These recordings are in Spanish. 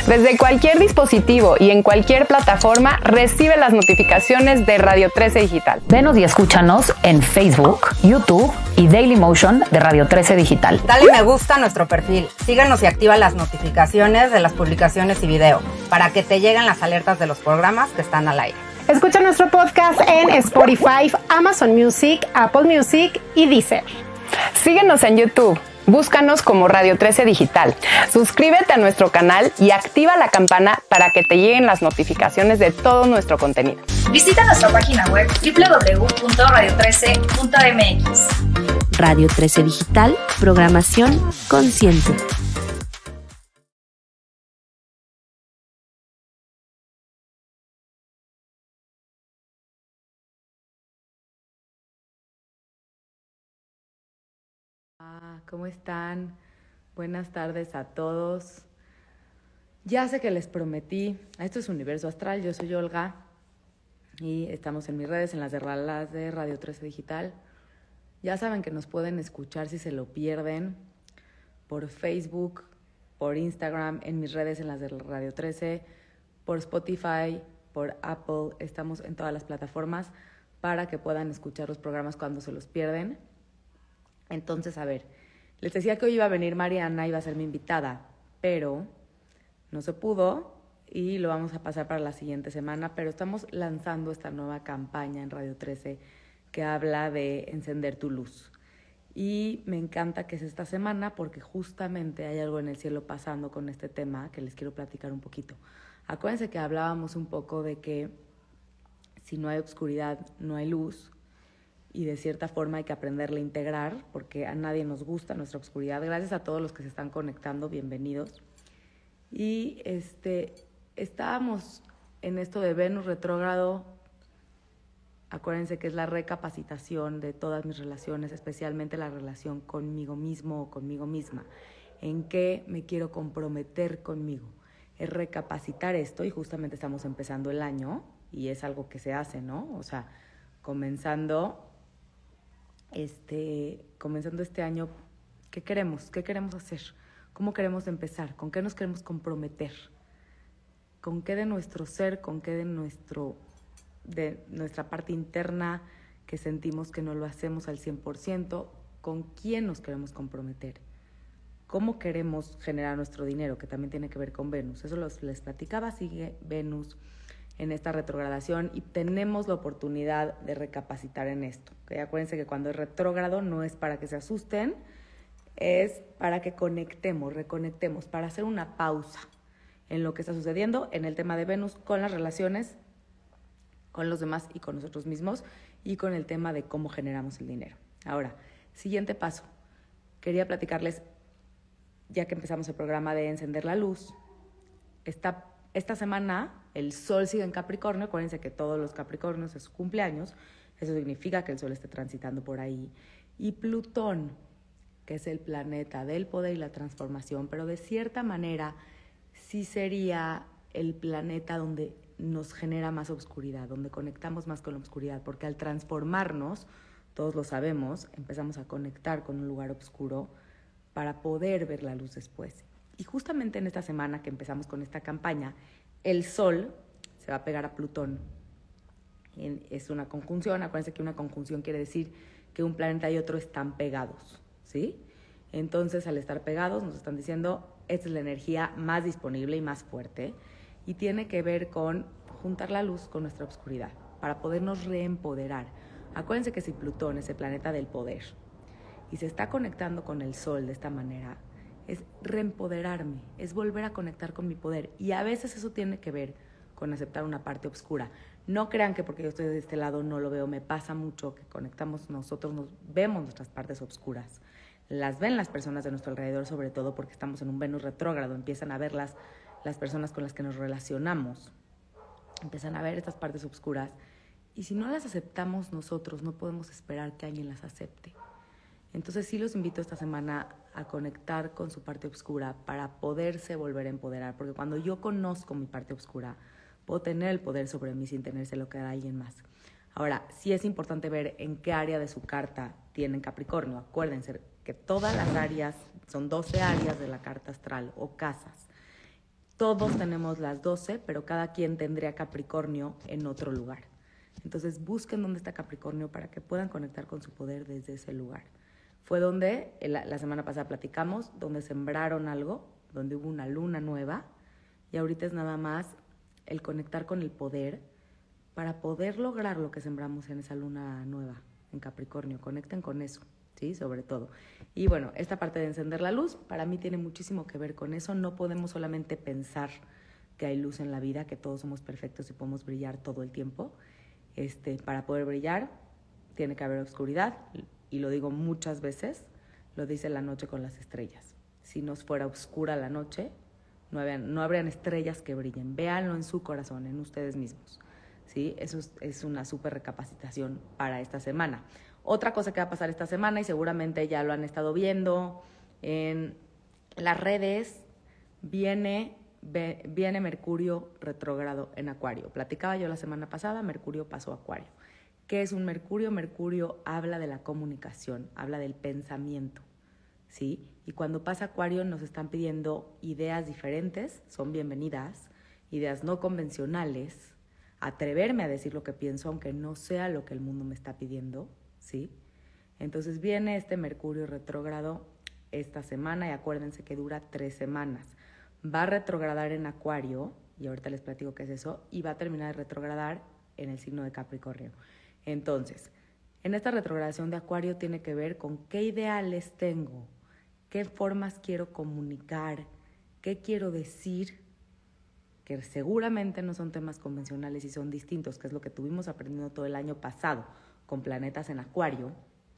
Desde cualquier dispositivo y en cualquier plataforma, recibe las notificaciones de Radio 13 Digital. Venos y escúchanos en Facebook, YouTube y Dailymotion de Radio 13 Digital. Dale me gusta a nuestro perfil, síguenos y activa las notificaciones de las publicaciones y video para que te lleguen las alertas de los programas que están al aire. Escucha nuestro podcast en Spotify, Amazon Music, Apple Music y Deezer. Síguenos en YouTube. Búscanos como Radio 13 Digital. Suscríbete a nuestro canal y activa la campana para que te lleguen las notificaciones de todo nuestro contenido. Visita nuestra página web www.radio13.mx. Radio 13 Digital, programación consciente. ¿Cómo están? Buenas tardes a todos. Ya sé que les prometí, esto es Universo Astral, yo soy Olga y estamos en mis redes, en las de Radio 13 Digital. Ya saben que nos pueden escuchar si se lo pierden por Facebook, por Instagram, en mis redes, en las de Radio 13, por Spotify, por Apple. Estamos en todas las plataformas para que puedan escuchar los programas cuando se los pierden. Entonces, a ver, les decía que hoy iba a venir Mariana, iba a ser mi invitada, pero no se pudo y lo vamos a pasar para la siguiente semana, pero estamos lanzando esta nueva campaña en Radio 13 que habla de encender tu luz. Y me encanta que es esta semana porque justamente hay algo en el cielo pasando con este tema que les quiero platicar un poquito. Acuérdense que hablábamos un poco de que si no hay oscuridad, no hay luz. Y de cierta forma hay que aprenderla a integrar porque a nadie nos gusta nuestra oscuridad. Gracias a todos los que se están conectando, bienvenidos. Y estábamos en esto de Venus retrógrado. Acuérdense que es la recapacitación de todas mis relaciones, especialmente la relación conmigo mismo o conmigo misma. ¿En qué me quiero comprometer conmigo? Es recapacitar esto y justamente estamos empezando el año y es algo que se hace, ¿no? O sea, comenzando este año, ¿qué queremos? ¿Qué queremos hacer? ¿Cómo queremos empezar? ¿Con qué nos queremos comprometer? ¿Con qué de nuestro ser? ¿Con qué de nuestra parte interna que sentimos que no lo hacemos al 100%? ¿Con quién nos queremos comprometer? ¿Cómo queremos generar nuestro dinero? Que también tiene que ver con Venus. Eso les platicaba, sigue Venus en esta retrogradación y tenemos la oportunidad de recapacitar en esto. ¿Okay? Acuérdense que cuando es retrógrado no es para que se asusten, es para que reconectemos, para hacer una pausa en lo que está sucediendo en el tema de Venus con las relaciones, con los demás y con nosotros mismos y con el tema de cómo generamos el dinero. Ahora, siguiente paso. Quería platicarles, ya que empezamos el programa de encender la luz, esta semana el Sol sigue en Capricornio. Acuérdense que todos los Capricornios es su cumpleaños. Eso significa que el Sol esté transitando por ahí. Y Plutón, que es el planeta del poder y la transformación, pero de cierta manera sí sería el planeta donde nos genera más oscuridad, donde conectamos más con la oscuridad, porque al transformarnos, todos lo sabemos, empezamos a conectar con un lugar oscuro para poder ver la luz después. Y justamente en esta semana que empezamos con esta campaña, el Sol se va a pegar a Plutón. Es una conjunción. Acuérdense que una conjunción quiere decir que un planeta y otro están pegados, ¿sí? Entonces, al estar pegados, nos están diciendo, esta es la energía más disponible y más fuerte, y tiene que ver con juntar la luz con nuestra oscuridad, para podernos reempoderar. Acuérdense que si Plutón es el planeta del poder, y se está conectando con el Sol de esta manera, es reempoderarme, es volver a conectar con mi poder. Y a veces eso tiene que ver con aceptar una parte oscura. No crean que porque yo estoy de este lado no lo veo. Me pasa mucho que conectamos nosotros, nos vemos nuestras partes oscuras. Las ven las personas de nuestro alrededor, sobre todo porque estamos en un Venus retrógrado. Empiezan a verlas las personas con las que nos relacionamos. Empiezan a ver estas partes oscuras. Y si no las aceptamos nosotros, no podemos esperar que alguien las acepte. Entonces sí los invito esta semana a conectar con su parte oscura para poderse volver a empoderar, porque cuando yo conozco mi parte oscura, puedo tener el poder sobre mí sin tenérselo que dar a alguien más. Ahora, sí es importante ver en qué área de su carta tienen Capricornio. Acuérdense que todas las áreas, son 12 áreas de la carta astral o casas, Todos tenemos las 12, pero cada quien tendría Capricornio en otro lugar. Entonces busquen dónde está Capricornio para que puedan conectar con su poder desde ese lugar. Fue donde, la semana pasada platicamos, donde sembraron algo, donde hubo una luna nueva, y ahorita es nada más el conectar con el poder para poder lograr lo que sembramos en esa luna nueva, en Capricornio. Conecten con eso, ¿sí? Sobre todo. Y bueno, esta parte de encender la luz, para mí tiene muchísimo que ver con eso. No podemos solamente pensar que hay luz en la vida, que todos somos perfectos y podemos brillar todo el tiempo. Para poder brillar, tiene que haber oscuridad, y lo digo muchas veces, lo dice La noche con las estrellas. Si nos fuera oscura la noche, no habrían estrellas que brillen. Véanlo en su corazón, en ustedes mismos, ¿sí? Eso es una súper recapacitación para esta semana. Otra cosa que va a pasar esta semana, y seguramente ya lo han estado viendo en las redes, viene Mercurio retrógrado en Acuario. Platicaba yo la semana pasada, Mercurio pasó a Acuario. ¿Qué es un Mercurio? Mercurio habla de la comunicación, habla del pensamiento, ¿sí? Y cuando pasa Acuario nos están pidiendo ideas diferentes, son bienvenidas, ideas no convencionales, atreverme a decir lo que pienso, aunque no sea lo que el mundo me está pidiendo, ¿sí? Entonces viene este Mercurio retrógrado esta semana, y acuérdense que dura 3 semanas. Va a retrogradar en Acuario, y ahorita les platico qué es eso, y va a terminar de retrogradar en el signo de Capricornio. Entonces, en esta retrogradación de Acuario tiene que ver con qué ideales tengo, qué formas quiero comunicar, qué quiero decir, que seguramente no son temas convencionales y son distintos, que es lo que tuvimos aprendiendo todo el año pasado con planetas en Acuario,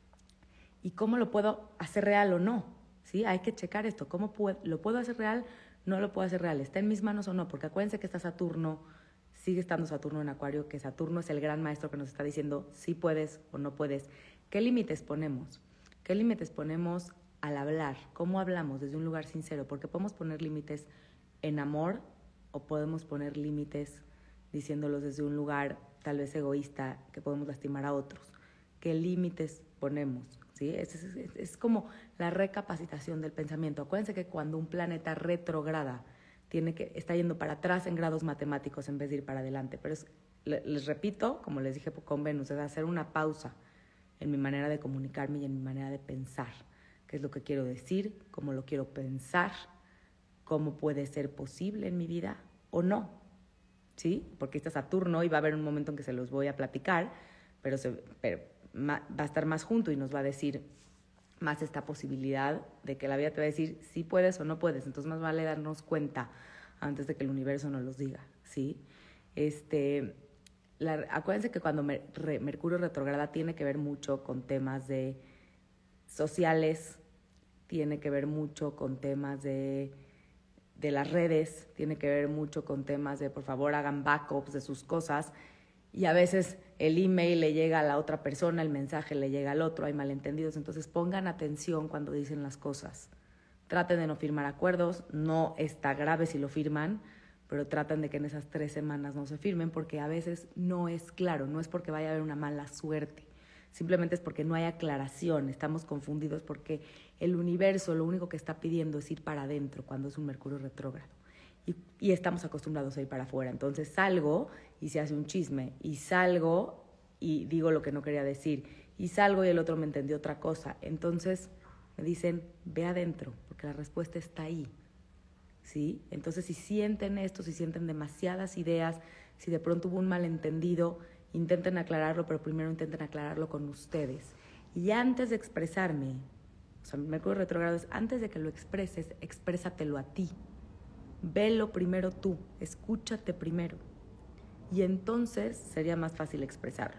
y cómo lo puedo hacer real o no, ¿sí? Hay que checar esto, ¿lo puedo hacer real? No lo puedo hacer real, ¿está en mis manos o no? Porque acuérdense que está Saturno, sigue estando Saturno en Acuario, que Saturno es el gran maestro que nos está diciendo si puedes o no puedes. ¿Qué límites ponemos? ¿Qué límites ponemos al hablar? ¿Cómo hablamos desde un lugar sincero? Porque podemos poner límites en amor, o podemos poner límites diciéndolos desde un lugar tal vez egoísta, que podemos lastimar a otros. ¿Qué límites ponemos? ¿Sí? Es como la recapacitación del pensamiento. Acuérdense que cuando un planeta retrograda está yendo para atrás en grados matemáticos en vez de ir para adelante. Pero les repito, como les dije con Venus, es hacer una pausa en mi manera de comunicarme y en mi manera de pensar. ¿Qué es lo que quiero decir? ¿Cómo lo quiero pensar? ¿Cómo puede ser posible en mi vida o no? ¿Sí? Porque está Saturno y va a haber un momento en que se los voy a platicar, pero va a estar más junto y nos va a decir más esta posibilidad de que la vida te va a decir si puedes o no puedes. Entonces más vale darnos cuenta antes de que el universo nos los diga, ¿sí? Acuérdense que cuando Mercurio retrograda tiene que ver mucho con temas de sociales, tiene que ver mucho con temas de las redes, tiene que ver mucho con temas de por favor hagan backups de sus cosas, y a veces el email le llega a la otra persona, el mensaje le llega al otro, hay malentendidos. Entonces pongan atención cuando dicen las cosas. Traten de no firmar acuerdos, no está grave si lo firman, pero traten de que en esas 3 semanas no se firmen, porque a veces no es claro, no es porque vaya a haber una mala suerte, simplemente es porque no hay aclaración, estamos confundidos porque el universo lo único que está pidiendo es ir para adentro cuando es un Mercurio retrógrado. Y estamos acostumbrados a ir para afuera. Entonces salgo y se hace un chisme, y salgo y digo lo que no quería decir, y salgo y el otro me entendió otra cosa. Entonces me dicen, ve adentro, porque la respuesta está ahí, ¿sí? Entonces si sienten esto, si sienten demasiadas ideas, si de pronto hubo un malentendido, intenten aclararlo, pero primero intenten aclararlo con ustedes. Y antes de expresarme, o sea, Mercurio retrógrado es antes de que lo expreses, exprésatelo a ti. Velo primero tú, escúchate primero. Y entonces sería más fácil expresarlo.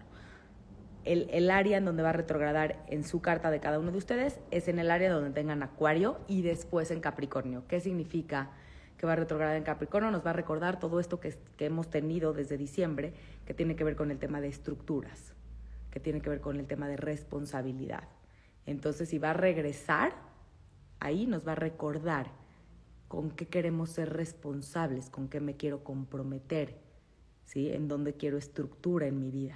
El área en donde va a retrogradar en su carta de cada uno de ustedes es en el área donde tengan Acuario y después en Capricornio. ¿Qué significa que va a retrogradar en Capricornio? Nos va a recordar todo esto que hemos tenido desde diciembre, que tiene que ver con el tema de estructuras, que tiene que ver con el tema de responsabilidad. Entonces, si va a regresar, ahí nos va a recordar con qué queremos ser responsables, con qué me quiero comprometer, ¿sí? En dónde quiero estructura en mi vida.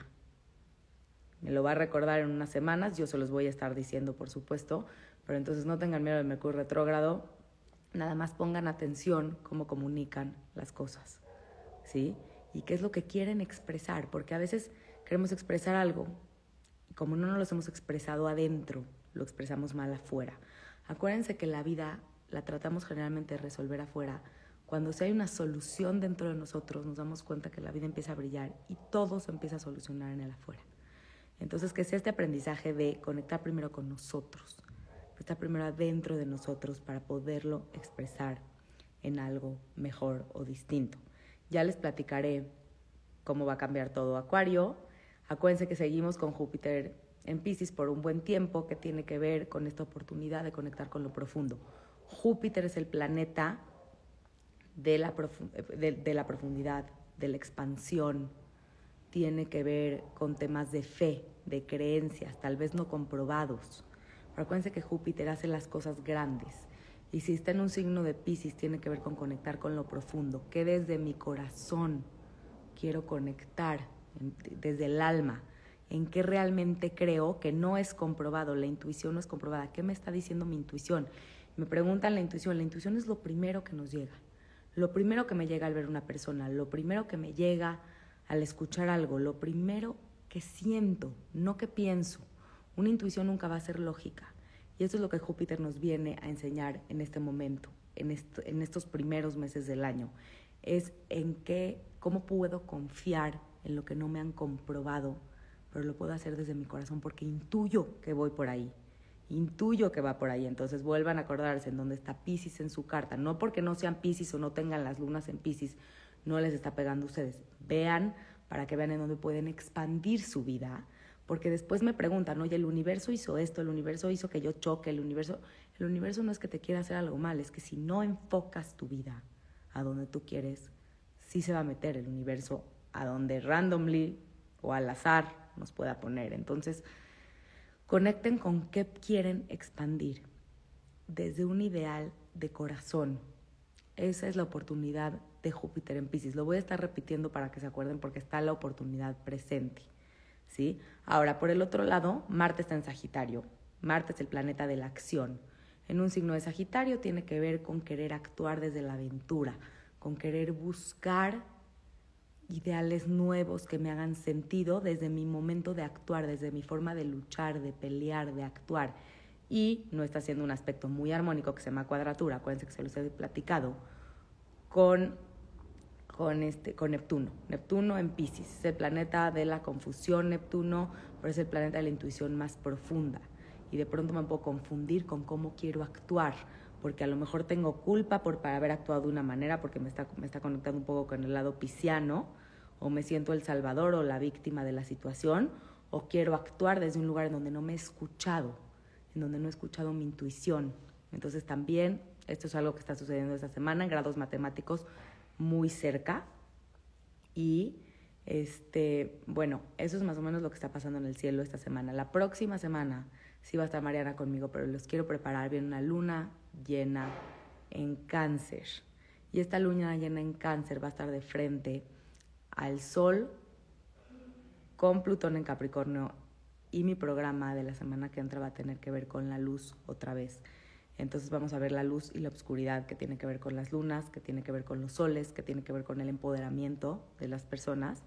Me lo va a recordar en unas semanas, yo se los voy a estar diciendo, por supuesto, pero entonces no tengan miedo del Mercurio retrógrado, nada más pongan atención cómo comunican las cosas, ¿sí? Y qué es lo que quieren expresar, porque a veces queremos expresar algo y como no nos lo hemos expresado adentro, lo expresamos mal afuera. Acuérdense que la vida la tratamos generalmente de resolver afuera. Cuando si hay una solución dentro de nosotros, nos damos cuenta que la vida empieza a brillar y todo se empieza a solucionar en el afuera. Entonces, que sea este aprendizaje de conectar primero con nosotros, estar primero adentro de nosotros para poderlo expresar en algo mejor o distinto. Ya les platicaré cómo va a cambiar todo Acuario. Acuérdense que seguimos con Júpiter en Piscis por un buen tiempo, que tiene que ver con esta oportunidad de conectar con lo profundo. Júpiter es el planeta de la profundidad, de la expansión. Tiene que ver con temas de fe, de creencias, tal vez no comprobados. Pero acuérdense que Júpiter hace las cosas grandes. Y si está en un signo de Piscis, tiene que ver con conectar con lo profundo, que desde mi corazón quiero conectar, desde el alma, en qué realmente creo, que no es comprobado, la intuición no es comprobada. ¿Qué me está diciendo mi intuición? Me preguntan la intuición es lo primero que nos llega, lo primero que me llega al ver una persona, lo primero que me llega al escuchar algo, lo primero que siento, no que pienso. Una intuición nunca va a ser lógica. Y eso es lo que Júpiter nos viene a enseñar en este momento, en estos primeros meses del año. Es cómo puedo confiar en lo que no me han comprobado, pero lo puedo hacer desde mi corazón porque intuyo que voy por ahí. Intuyo que va por ahí. Entonces vuelvan a acordarse en dónde está Piscis en su carta. No porque no sean Piscis o no tengan las lunas en Piscis, no les está pegando a ustedes. Vean para que vean en dónde pueden expandir su vida. Porque después me preguntan, oye, el universo hizo esto, el universo hizo que yo choque, el universo no es que te quiera hacer algo mal, es que si no enfocas tu vida a donde tú quieres, sí se va a meter el universo a donde randomly o al azar nos pueda poner. Entonces, conecten con qué quieren expandir desde un ideal de corazón. Esa es la oportunidad de Júpiter en Piscis. Lo voy a estar repitiendo para que se acuerden porque está la oportunidad presente, ¿sí? Ahora, por el otro lado, Marte está en Sagitario. Marte es el planeta de la acción. En un signo de Sagitario tiene que ver con querer actuar desde la aventura, con querer buscar ideales nuevos que me hagan sentido desde mi momento de actuar, desde mi forma de luchar, de pelear, de actuar. Y no está haciendo un aspecto muy armónico que se llama cuadratura, acuérdense que se los he platicado, con Neptuno. Neptuno en Piscis, es el planeta de la confusión, Neptuno, pero es el planeta de la intuición más profunda. Y de pronto me puedo confundir con cómo quiero actuar, porque a lo mejor tengo culpa por haber actuado de una manera, porque me está conectando un poco con el lado pisciano, o me siento el salvador o la víctima de la situación, o quiero actuar desde un lugar en donde no me he escuchado, en donde no he escuchado mi intuición. Entonces también esto es algo que está sucediendo esta semana en grados matemáticos muy cerca. Y bueno, eso es más o menos lo que está pasando en el cielo esta semana. La próxima semana sí va a estar Mariana conmigo, pero los quiero preparar. Viene una luna llena en Cáncer. Y esta luna llena en Cáncer va a estar de frente al Sol con Plutón en Capricornio. Y mi programa de la semana que entra va a tener que ver con la luz otra vez. Entonces vamos a ver la luz y la oscuridad, que tiene que ver con las lunas, que tiene que ver con los soles, que tiene que ver con el empoderamiento de las personas.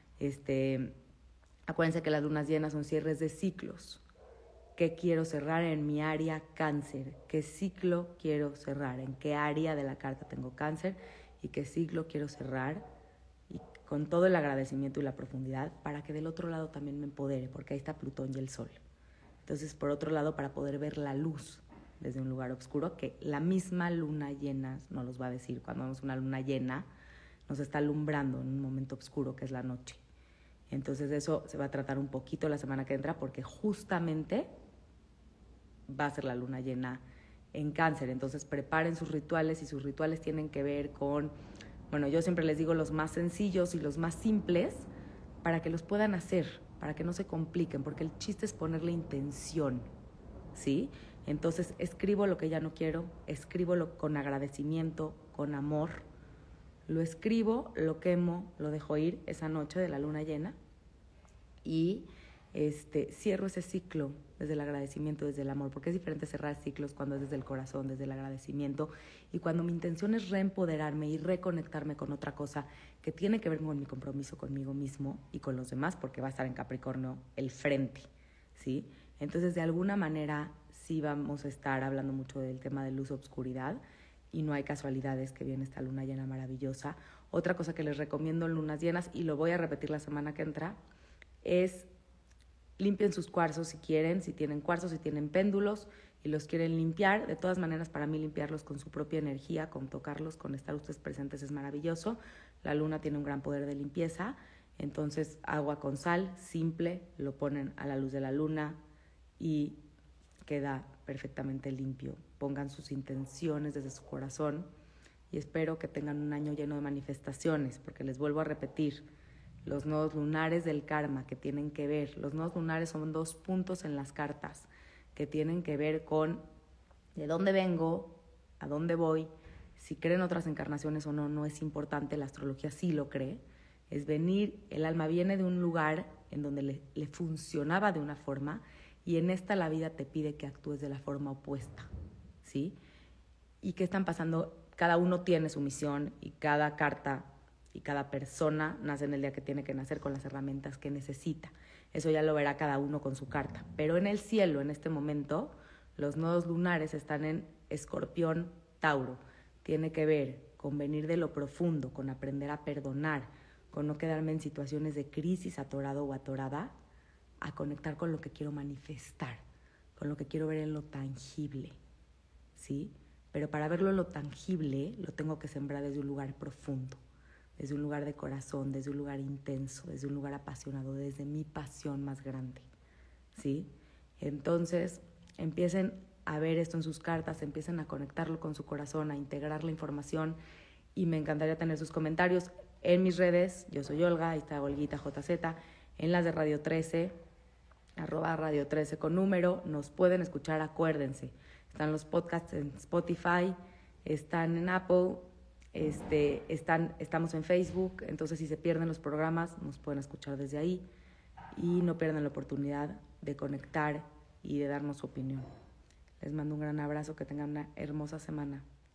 Acuérdense que las lunas llenas son cierres de ciclos. ¿Qué quiero cerrar en mi área Cáncer? ¿Qué ciclo quiero cerrar? ¿En qué área de la carta tengo Cáncer? ¿Y qué ciclo quiero cerrar? Y con todo el agradecimiento y la profundidad, para que del otro lado también me empodere, porque ahí está Plutón y el Sol. Entonces, por otro lado, para poder ver la luz desde un lugar oscuro, que la misma luna llena nos los va a decir. Cuando vemos una luna llena, nos está alumbrando en un momento oscuro que es la noche. Entonces, de eso se va a tratar un poquito la semana que entra, porque justamente va a ser la luna llena en Cáncer. Entonces, preparen sus rituales, y sus rituales tienen que ver con, bueno, yo siempre les digo los más sencillos y los más simples, para que los puedan hacer, para que no se compliquen, porque el chiste es ponerle intención, ¿sí? Entonces, escribo lo que ya no quiero, escribo con agradecimiento, con amor, lo escribo, lo quemo, lo dejo ir esa noche de la luna llena, y cierro ese ciclo desde el agradecimiento, desde el amor, porque es diferente cerrar ciclos cuando es desde el corazón, desde el agradecimiento, y cuando mi intención es reempoderarme y reconectarme con otra cosa que tiene que ver con mi compromiso conmigo mismo y con los demás, porque va a estar en Capricornio el frente, ¿sí? Entonces, de alguna manera, sí vamos a estar hablando mucho del tema de luz-obscuridad, y no hay casualidades que viene esta luna llena maravillosa. Otra cosa que les recomiendo en lunas llenas, y lo voy a repetir la semana que entra, es limpien sus cuarzos si quieren, si tienen cuarzos, si tienen péndulos y los quieren limpiar. De todas maneras, para mí limpiarlos con su propia energía, con tocarlos, con estar ustedes presentes es maravilloso. La luna tiene un gran poder de limpieza, entonces agua con sal, simple, lo ponen a la luz de la luna y queda perfectamente limpio. Pongan sus intenciones desde su corazón y espero que tengan un año lleno de manifestaciones, porque les vuelvo a repetir, los nodos lunares del karma que tienen que ver, los nodos lunares son 2 puntos en las cartas que tienen que ver con de dónde vengo, a dónde voy, si creen otras encarnaciones o no, no es importante, la astrología sí lo cree, es venir, el alma viene de un lugar en donde le funcionaba de una forma y en esta la vida te pide que actúes de la forma opuesta, ¿sí? ¿Y qué están pasando? Cada uno tiene su misión y cada carta y cada persona nace en el día que tiene que nacer con las herramientas que necesita. Eso ya lo verá cada uno con su carta. Pero en el cielo, en este momento, los nodos lunares están en Escorpión, Tauro. Tiene que ver con venir de lo profundo, con aprender a perdonar, con no quedarme en situaciones de crisis atorado o atorada, a conectar con lo que quiero manifestar, con lo que quiero ver en lo tangible, ¿sí? Pero para verlo en lo tangible, lo tengo que sembrar desde un lugar profundo, desde un lugar de corazón, desde un lugar intenso, desde un lugar apasionado, desde mi pasión más grande, ¿sí? Entonces, empiecen a ver esto en sus cartas, empiecen a conectarlo con su corazón, a integrar la información, y me encantaría tener sus comentarios en mis redes. Yo soy Olga, ahí está Olguita JZ, en las de Radio 13, @Radio 13 con número, nos pueden escuchar, acuérdense, están los podcasts en Spotify, están en Apple, estamos en Facebook, entonces si se pierden los programas nos pueden escuchar desde ahí y no pierdan la oportunidad de conectar y de darnos su opinión. Les mando un gran abrazo, que tengan una hermosa semana.